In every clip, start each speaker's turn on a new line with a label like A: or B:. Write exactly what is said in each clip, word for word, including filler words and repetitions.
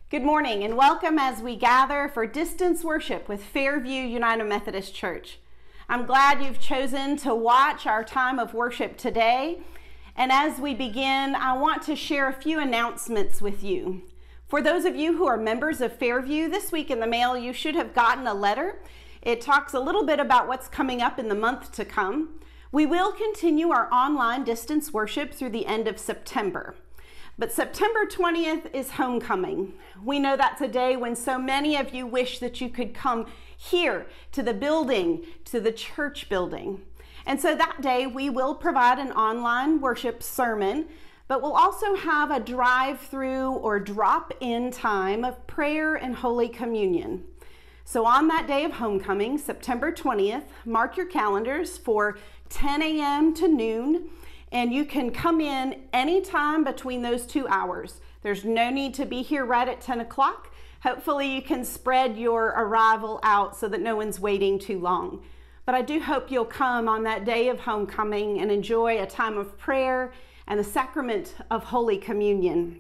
A: Good morning and welcome as we gather for distance worship with Fairview United Methodist Church. I'm glad you've chosen to watch our time of worship today. And as we begin, I want to share a few announcements with you. For those of you who are members of Fairview, this week in the mail you should have gotten a letter. It talks a little bit about what's coming up in the month to come. We will continue our online distance worship through the end of September. But September twentieth is homecoming. We know that's a day when so many of you wish that you could come here to the building, to the church building. And so that day we will provide an online worship sermon, but we'll also have a drive-through or drop-in time of prayer and Holy Communion. So on that day of homecoming, September twentieth, mark your calendars for ten a m to noon. And you can come in anytime between those two hours. There's no need to be here right at ten o'clock. Hopefully you can spread your arrival out so that no one's waiting too long. But I do hope you'll come on that day of homecoming and enjoy a time of prayer and the sacrament of Holy Communion.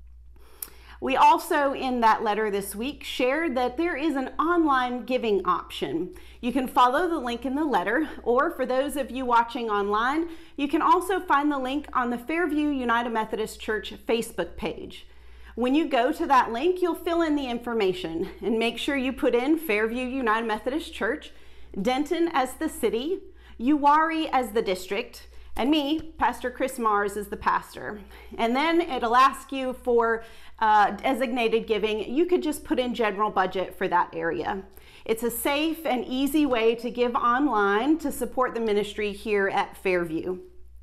A: We also, in that letter this week, shared that there is an online giving option. You can follow the link in the letter, or for those of you watching online, you can also find the link on the Fairview United Methodist Church Facebook page. When you go to that link, you'll fill in the information and make sure you put in Fairview United Methodist Church, Denton as the city, Uwharrie as the district, and me, Pastor Chris Mars, is the pastor. And then it'll ask you for uh, designated giving. You could just put in general budget for that area. It's a safe and easy way to give online to support the ministry here at Fairview.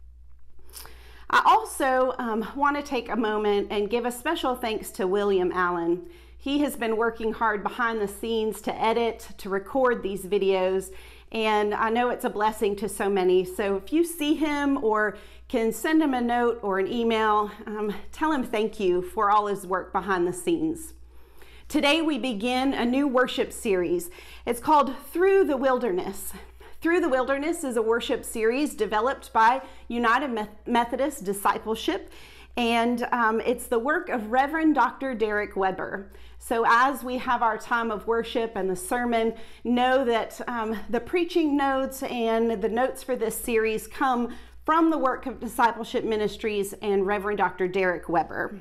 A: I also um, want to take a moment and give a special thanks to William Allen. He has been working hard behind the scenes to edit, to record these videos, and I know it's a blessing to so many. So if you see him or can send him a note or an email, um, tell him thank you for all his work behind the scenes. Today we begin a new worship series. It's called Through the Wilderness. Through the Wilderness is a worship series developed by United Methodist Discipleship, and um, it's the work of Reverend Doctor Derek Weber. So as we have our time of worship and the sermon, know that um, the preaching notes and the notes for this series come from the work of Discipleship Ministries and Reverend Doctor Derek Weber.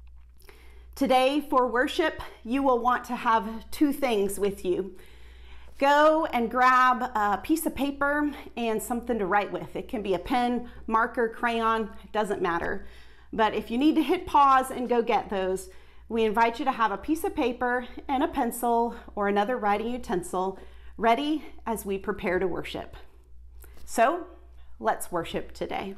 A: Today for worship, you will want to have two things with you. Go and grab a piece of paper and something to write with. It can be a pen, marker, crayon, it doesn't matter. But if you need to hit pause and go get those, we invite you to have a piece of paper and a pencil or another writing utensil ready as we prepare to worship. So let's worship today.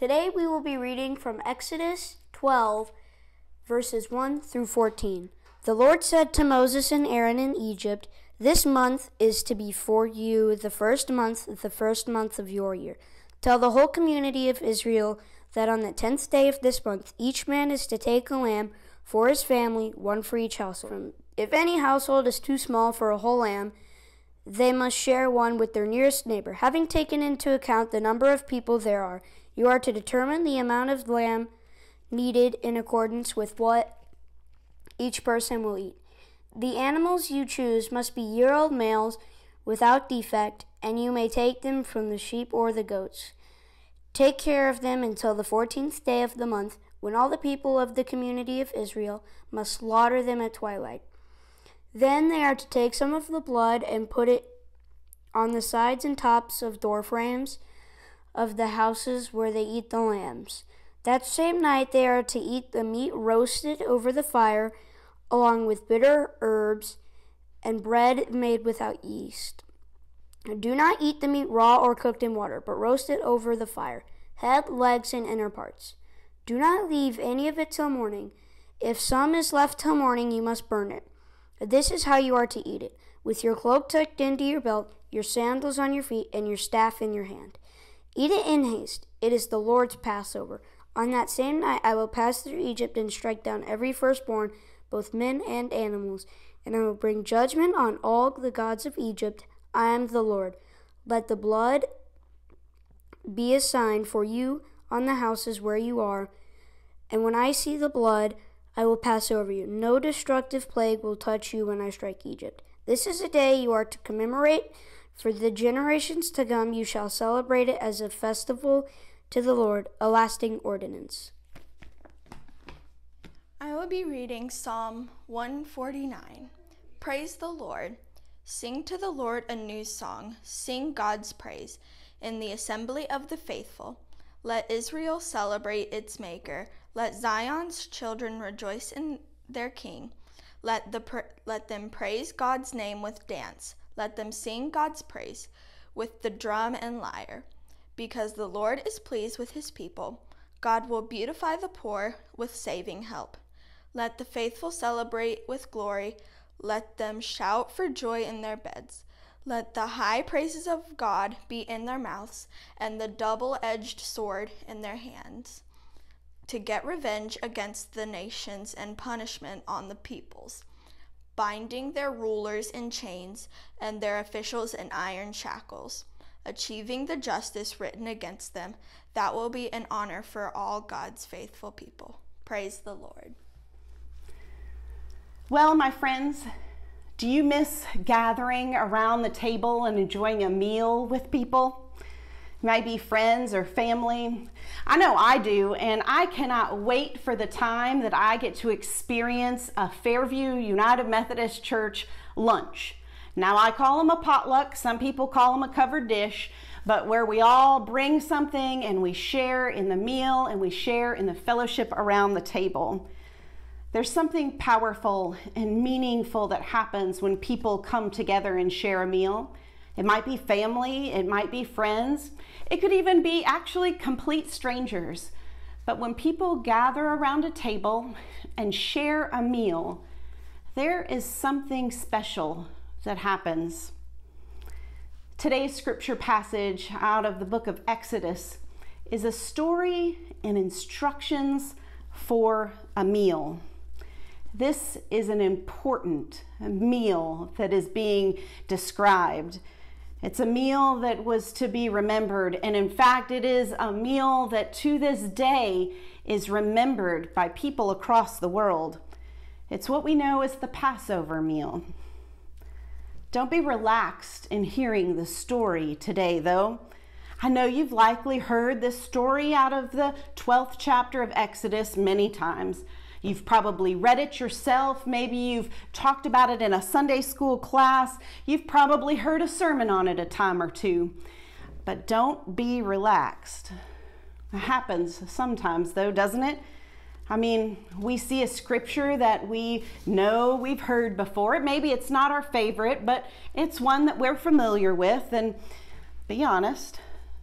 B: Today we will be reading from Exodus twelve, verses one through fourteen. The Lord said to Moses and Aaron in Egypt, "This month is to be for you the first month, the first month of your year. Tell the whole community of Israel that on the tenth day of this month, each man is to take a lamb for his family, one for each household. If any household is too small for a whole lamb, they must share one with their nearest neighbor. Having taken into account the number of people there are, you are to determine the amount of lamb needed in accordance with what each person will eat. The animals you choose must be year-old males without defect, and you may take them from the sheep or the goats. Take care of them until the fourteenth day of the month, when all the people of the community of Israel must slaughter them at twilight. Then they are to take some of the blood and put it on the sides and tops of door frames of the houses where they eat the lambs. That same night they are to eat the meat roasted over the fire, along with bitter herbs and bread made without yeast. Do not eat the meat raw or cooked in water, but roast it over the fire, head, legs, and inner parts. Do not leave any of it till morning. If some is left till morning, you must burn it. This is how you are to eat it, with your cloak tucked into your belt, your sandals on your feet, and your staff in your hand. Eat it in haste. It is the Lord's Passover. On that same night I will pass through Egypt and strike down every firstborn, both men and animals, and I will bring judgment on all the gods of Egypt. I am the Lord. Let the blood be a sign for you on the houses where you are, and when I see the blood, I will pass over you. No destructive plague will touch you when I strike Egypt. This is a day you are to commemorate. For the generations to come, you shall celebrate it as a festival to the Lord, a lasting ordinance."
C: I will be reading Psalm one forty-nine. Praise the Lord. Sing to the Lord a new song. Sing God's praise in the assembly of the faithful. Let Israel celebrate its Maker. Let Zion's children rejoice in their King. Let, the pr- let them praise God's name with dance. Let them sing God's praise with the drum and lyre. Because the Lord is pleased with his people, God will beautify the poor with saving help. Let the faithful celebrate with glory. Let them shout for joy in their beds. Let the high praises of God be in their mouths, and the double-edged sword in their hands, to get revenge against the nations and punishment on the peoples, binding their rulers in chains and their officials in iron shackles, achieving the justice written against them. That will be an honor for all God's faithful people. Praise the Lord.
A: Well, my friends, do you miss gathering around the table and enjoying a meal with people? Maybe friends or family. I know I do, and I cannot wait for the time that I get to experience a Fairview United Methodist Church lunch. Now, I call them a potluck. Some people call them a covered dish, but where we all bring something and we share in the meal and we share in the fellowship around the table. There's something powerful and meaningful that happens when people come together and share a meal. It might be family, it might be friends, it could even be actually complete strangers. But when people gather around a table and share a meal, there is something special that happens. Today's scripture passage out of the book of Exodus is a story and instructions for a meal. This is an important meal that is being described. It's a meal that was to be remembered, and in fact, it is a meal that to this day is remembered by people across the world. It's what we know as the Passover meal. Don't be relaxed in hearing the story today, though. I know you've likely heard this story out of the twelfth chapter of Exodus many times. You've probably read it yourself. Maybe you've talked about it in a Sunday school class. You've probably heard a sermon on it a time or two. But don't be relaxed. It happens sometimes, though, doesn't it? I mean, we see a scripture that we know we've heard before. Maybe it's not our favorite, but it's one that we're familiar with. And be honest,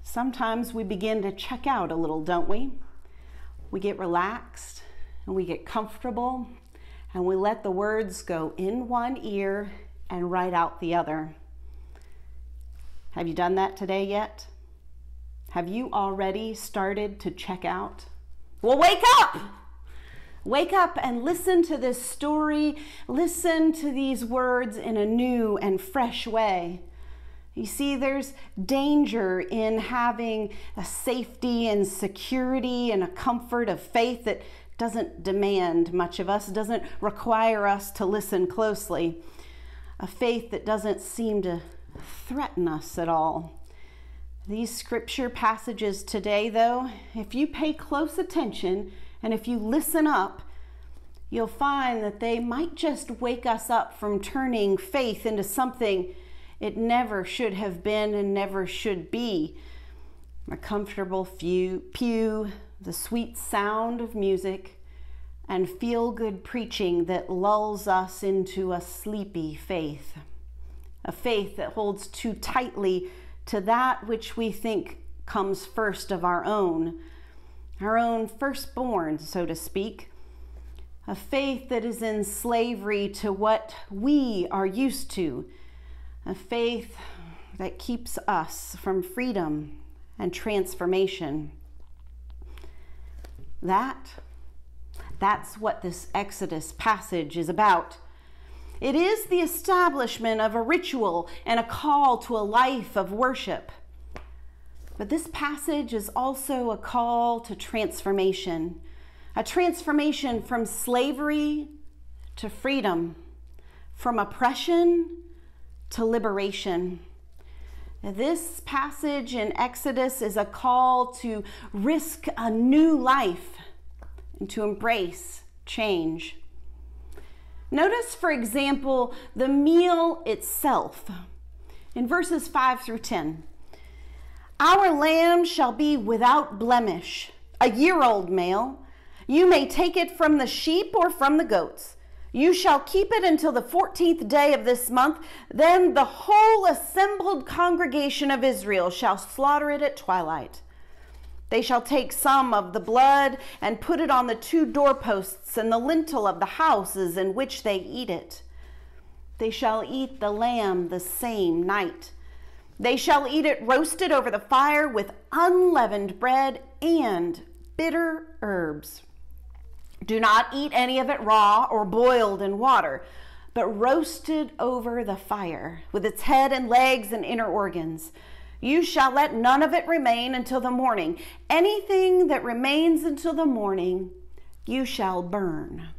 A: sometimes we begin to check out a little, don't we? We get relaxed and we get comfortable and we let the words go in one ear and right out the other. Have you done that today yet? Have you already started to check out? Well, wake up! Wake up and listen to this story. Listen to these words in a new and fresh way. You see, there's danger in having a safety and security and a comfort of faith that doesn't demand much of us, doesn't require us to listen closely. A faith that doesn't seem to threaten us at all. These scripture passages today, though, if you pay close attention and if you listen up, you'll find that they might just wake us up from turning faith into something it never should have been and never should be. A comfortable few, pew, the sweet sound of music, and feel-good preaching that lulls us into a sleepy faith. A faith that holds too tightly to that which we think comes first of our own, our own firstborn, so to speak. A faith that is in slavery to what we are used to. A faith that keeps us from freedom and transformation. That, that's what this Exodus passage is about. It is the establishment of a ritual and a call to a life of worship. But this passage is also a call to transformation, a transformation from slavery to freedom, from oppression to liberation. This passage in Exodus is a call to risk a new life and to embrace change. Notice, for example, the meal itself in verses five through ten. Our lamb shall be without blemish, a year-old male. You may take it from the sheep or from the goats. You shall keep it until the fourteenth day of this month. Then the whole assembled congregation of Israel shall slaughter it at twilight. They shall take some of the blood and put it on the two doorposts and the lintel of the houses in which they eat it. They shall eat the lamb the same night. They shall eat it roasted over the fire with unleavened bread and bitter herbs. Do not eat any of it raw or boiled in water, but roasted over the fire with its head and legs and inner organs. You shall let none of it remain until the morning. Anything that remains until the morning, you shall burn.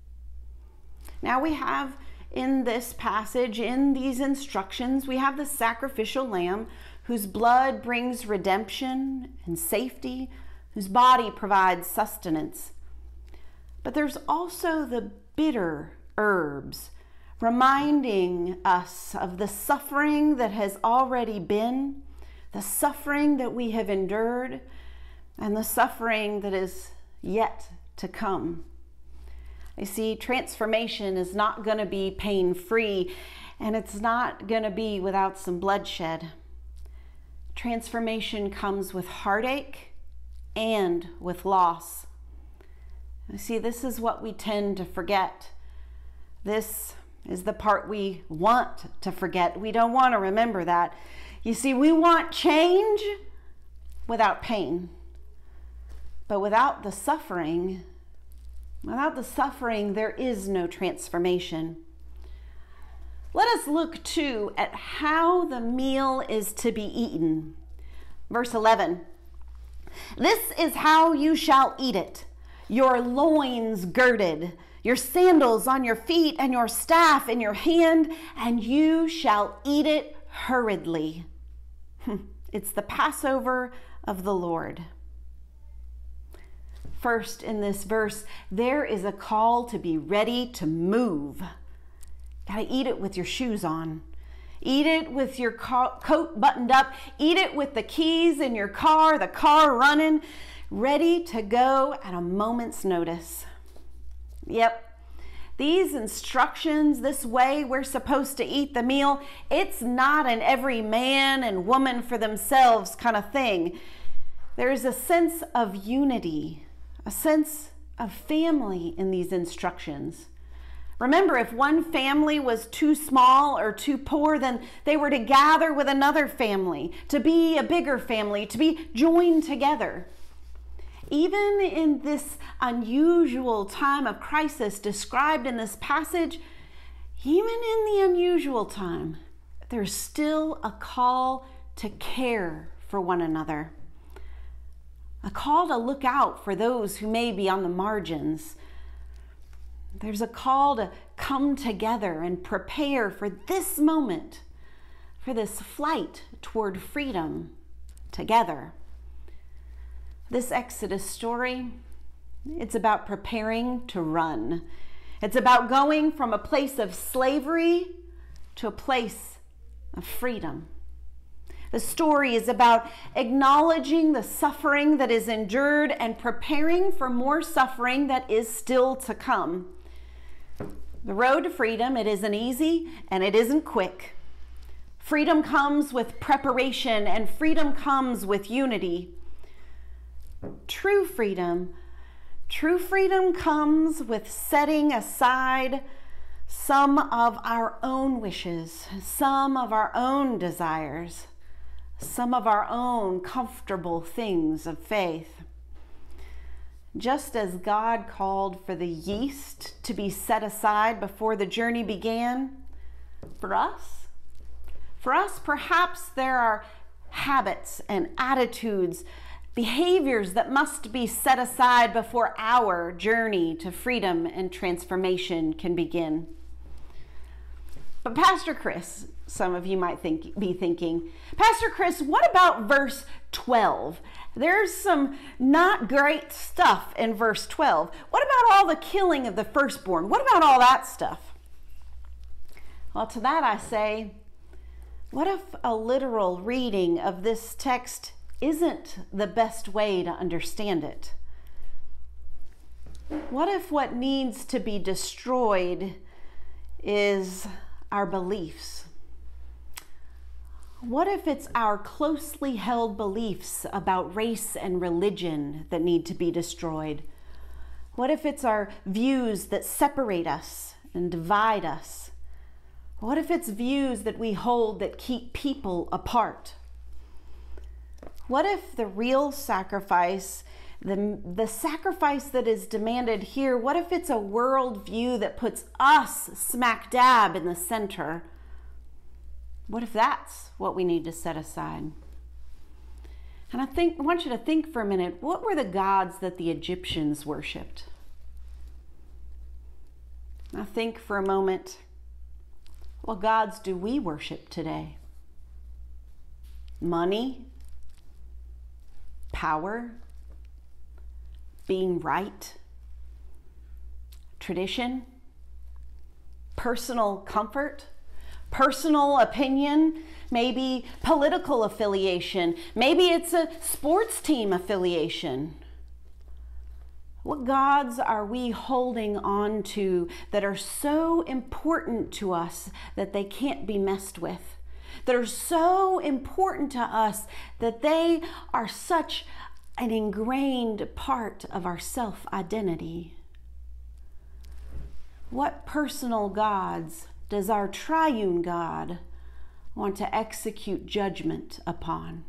A: Now we have in this passage, in these instructions, we have the sacrificial lamb whose blood brings redemption and safety, whose body provides sustenance. But there's also the bitter herbs, reminding us of the suffering that has already been, the suffering that we have endured, and the suffering that is yet to come. You see, transformation is not going to be pain-free, and it's not going to be without some bloodshed. Transformation comes with heartache and with loss. You see, this is what we tend to forget. This is the part we want to forget. We don't want to remember that. You see, we want change without pain. But without the suffering, without the suffering, there is no transformation. Let us look too at how the meal is to be eaten. Verse eleven. This is how you shall eat it. Your loins girded, your sandals on your feet, and your staff in your hand, and you shall eat it hurriedly. It's the Passover of the Lord. First, in this verse, there is a call to be ready to move. Gotta eat it with your shoes on. Eat it with your coat buttoned up. Eat it with the keys in your car, the car running, ready to go at a moment's notice. Yep, These instructions, this way we're supposed to eat the meal, it's not an every man and woman for themselves kind of thing. There's a sense of unity, a sense of family in these instructions. Remember, if one family was too small or too poor, then they were to gather with another family, to be a bigger family, to be joined together. Even in this unusual time of crisis described in this passage, even in the unusual time, there's still a call to care for one another. A call to look out for those who may be on the margins. There's a call to come together and prepare for this moment, for this flight toward freedom together. This Exodus story, it's about preparing to run. It's about going from a place of slavery to a place of freedom. The story is about acknowledging the suffering that is endured and preparing for more suffering that is still to come. The road to freedom, it isn't easy and it isn't quick. Freedom comes with preparation and freedom comes with unity. True freedom, true freedom comes with setting aside some of our own wishes, some of our own desires, some of our own comfortable things of faith. Just as God called for the yeast to be set aside before the journey began, for us, for us perhaps there are habits and attitudes, behaviors that must be set aside before our journey to freedom and transformation can begin. But Pastor Chris, some of you might think, be thinking, Pastor Chris, what about verse twelve? There's some not great stuff in verse twelve. What about all the killing of the firstborn? What about all that stuff? Well, to that I say, what if a literal reading of this text isn't the best way to understand it? What if what needs to be destroyed is our beliefs? What if it's our closely held beliefs about race and religion that need to be destroyed? What if it's our views that separate us and divide us? What if it's views that we hold that keep people apart? What if the real sacrifice, the, the sacrifice that is demanded here, what if it's a worldview that puts us smack dab in the center? What if that's what we need to set aside? And I think I want you to think for a minute, what were the gods that the Egyptians worshipped? Now think for a moment, what gods do we worship today? Money? Power? Being right? Tradition? Personal comfort? Personal opinion, maybe political affiliation, maybe it's a sports team affiliation. What gods are we holding on to that are so important to us that they can't be messed with? That are so important to us that they are such an ingrained part of our self-identity? What personal gods does our triune God want to execute judgment upon?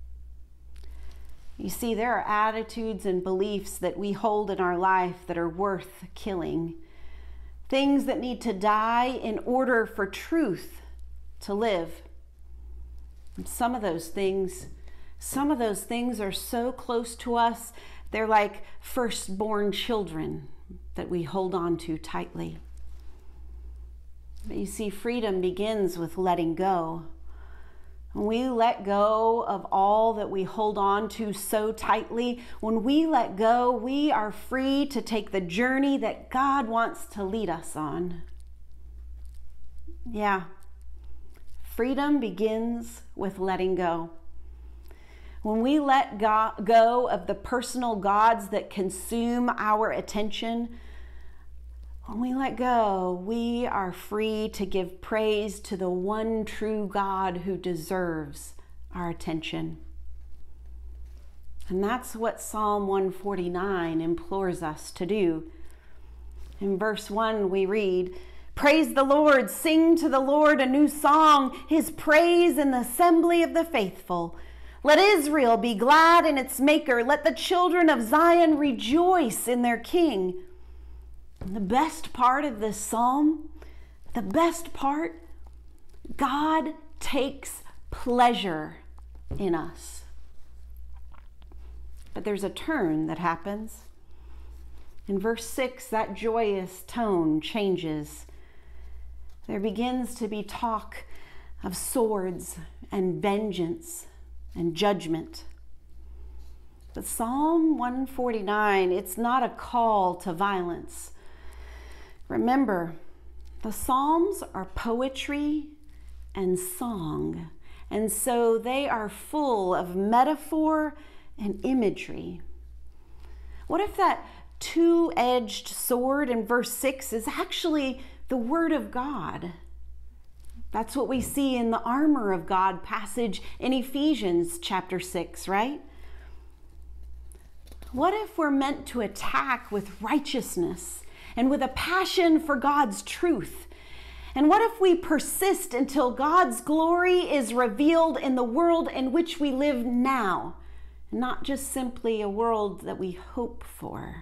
A: You see, there are attitudes and beliefs that we hold in our life that are worth killing. Things that need to die in order for truth to live. And some of those things, some of those things are so close to us, they're like firstborn children that we hold on to tightly. But you see, freedom begins with letting go. When we let go of all that we hold on to so tightly, when we let go, we are free to take the journey that God wants to lead us on. Yeah, freedom begins with letting go. When we let go of the personal gods that consume our attention, When we let go, we are free to give praise to the one true God who deserves our attention. And that's what Psalm one forty-nine implores us to do. In verse one, we read, "Praise the Lord, sing to the Lord a new song, his praise in the assembly of the faithful. Let Israel be glad in its maker. Let the children of Zion rejoice in their king." And the best part of this psalm, the best part, God takes pleasure in us. But there's a turn that happens. In verse six, that joyous tone changes. There begins to be talk of swords and vengeance and judgment. But Psalm one forty-nine, it's not a call to violence. Remember, the Psalms are poetry and song, and so they are full of metaphor and imagery. What if that two-edged sword in verse six is actually the Word of God? That's what we see in the armor of God passage in Ephesians chapter six, right? What if we're meant to attack with righteousness and with a passion for God's truth? And what if we persist until God's glory is revealed in the world in which we live now, not just simply a world that we hope for?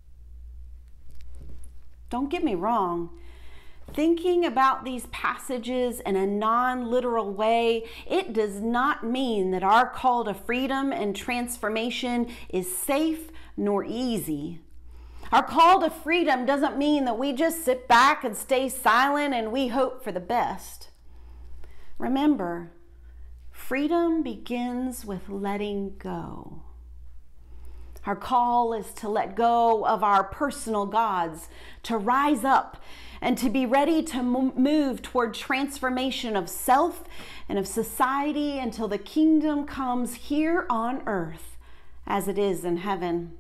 A: Don't get me wrong. Thinking about these passages in a non-literal way, it does not mean that our call to freedom and transformation is safe nor easy. Our call to freedom doesn't mean that we just sit back and stay silent and we hope for the best. Remember, freedom begins with letting go. Our call is to let go of our personal gods, to rise up and to be ready to move toward transformation of self and of society until the kingdom comes here on earth as it is in heaven.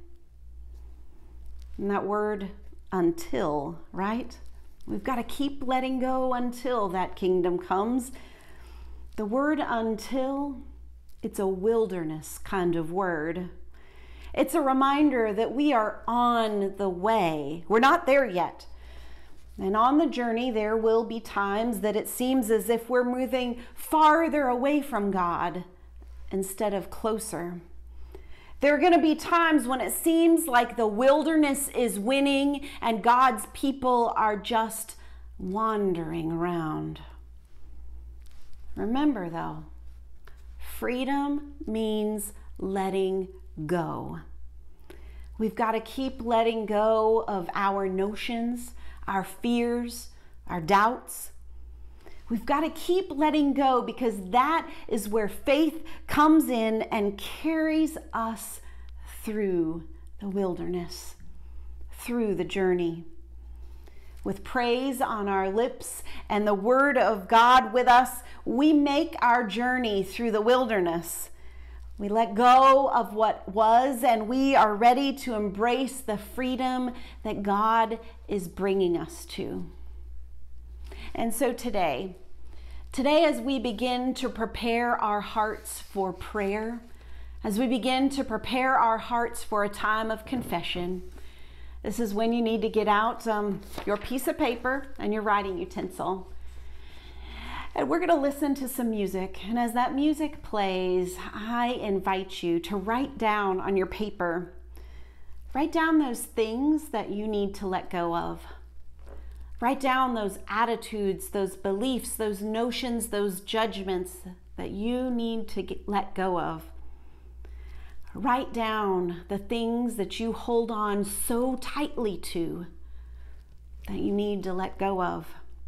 A: And that word, until, right? We've got to keep letting go until that kingdom comes. The word until, it's a wilderness kind of word. It's a reminder that we are on the way. We're not there yet. And on the journey, there will be times that it seems as if we're moving farther away from God instead of closer. There are going to be times when it seems like the wilderness is winning and God's people are just wandering around. Remember though, freedom means letting go. We've got to keep letting go of our notions, our fears, our doubts. We've got to keep letting go because that is where faith comes in and carries us through the wilderness, through the journey. With praise on our lips and the Word of God with us, we make our journey through the wilderness. We let go of what was, and we are ready to embrace the freedom that God is bringing us to. And so today, today as we begin to prepare our hearts for prayer, as we begin to prepare our hearts for a time of confession, this is when you need to get out um, your piece of paper and your writing utensil. And we're going to listen to some music. And as that music plays, I invite you to write down on your paper, write down those things that you need to let go of. Write down those attitudes, those beliefs, those notions, those judgments that you need to get, let go of. Write down the things that you hold on so tightly to that you need to let go of.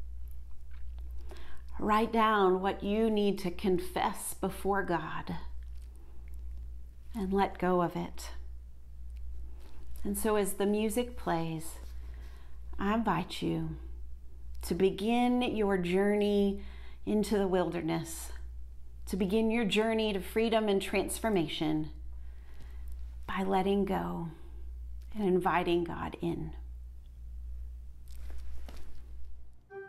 A: Write down what you need to confess before God and let go of it. And so as the music plays, I invite you to begin your journey into the wilderness, to begin your journey to freedom and transformation by letting go and inviting God in.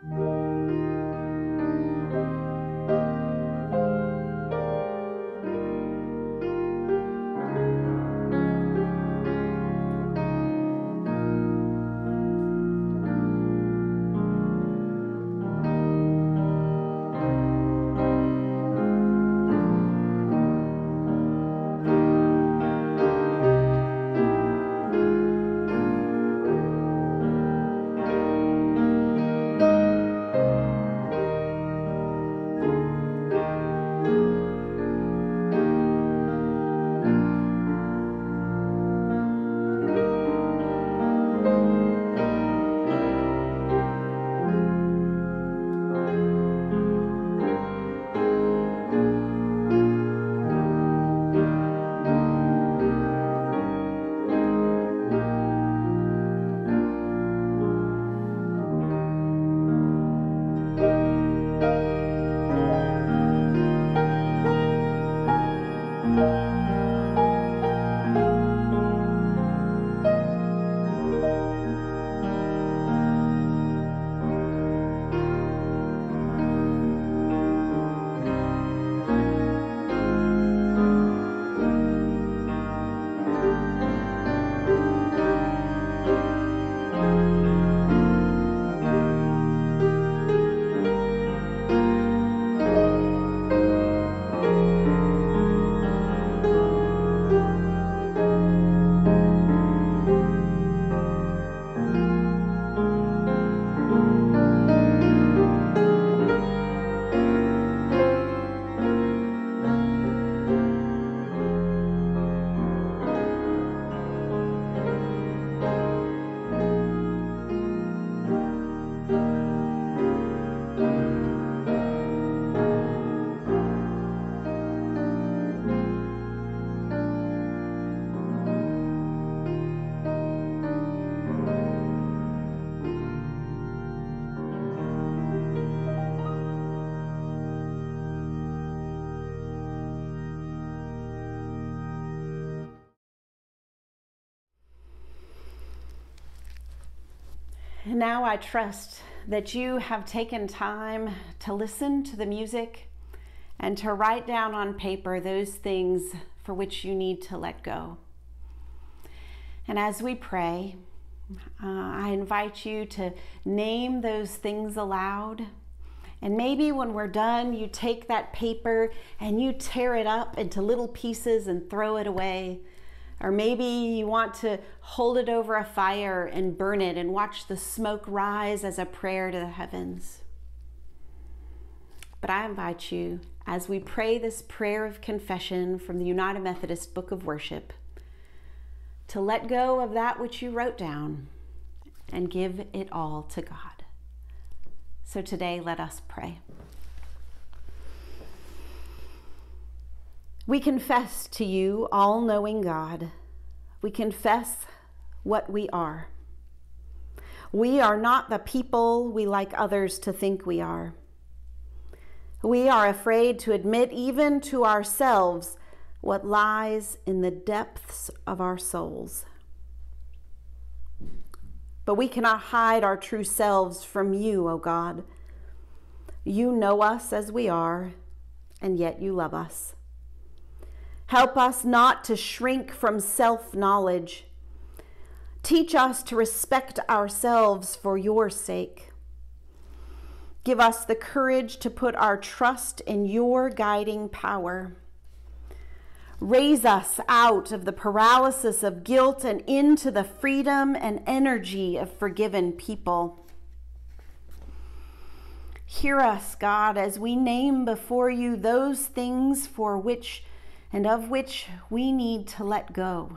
A: And now I trust that you have taken time to listen to the music and to write down on paper those things for which you need to let go. And as we pray, uh, I invite you to name those things aloud. And maybe when we're done, you take that paper and you tear it up into little pieces and throw it away. Or maybe you want to hold it over a fire and burn it and watch the smoke rise as a prayer to the heavens. But I invite you, as we pray this prayer of confession from the United Methodist Book of Worship, to let go of that which you wrote down and give it all to God. So today, let us pray. We confess to you, all-knowing God. We confess what we are. We are not the people we like others to think we are. We are afraid to admit even to ourselves what lies in the depths of our souls. But we cannot hide our true selves from you, O God. You know us as we are, and yet you love us. Help us not to shrink from self-knowledge. Teach us to respect ourselves for your sake. Give us the courage to put our trust in your guiding power. Raise us out of the paralysis of guilt and into the freedom and energy of forgiven people. Hear us, God, as we name before you those things for which and of which we need to let go.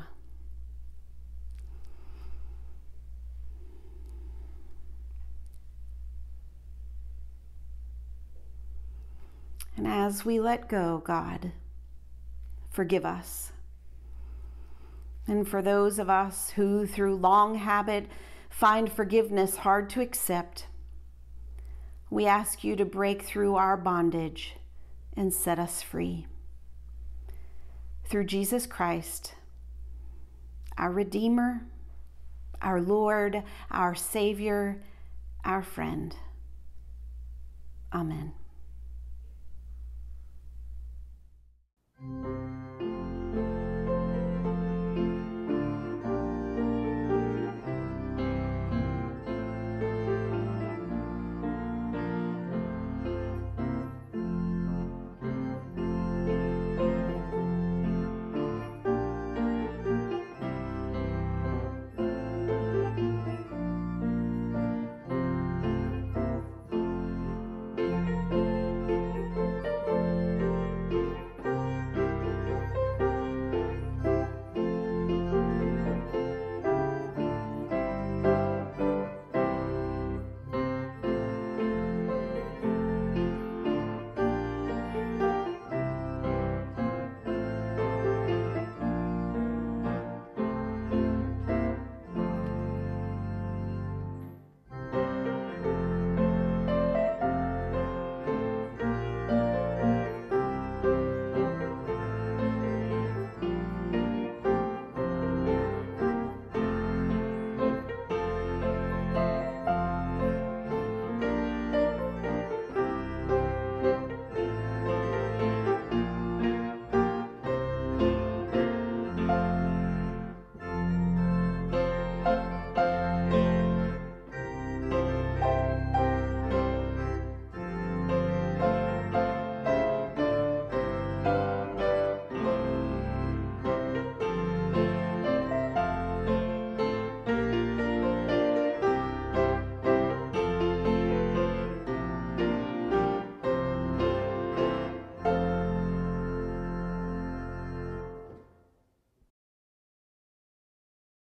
A: And as we let go, God, forgive us. And for those of us who, through long habit, find forgiveness hard to accept, we ask you to break through our bondage and set us free. Through Jesus Christ, our Redeemer, our Lord, our Savior, our friend. Amen.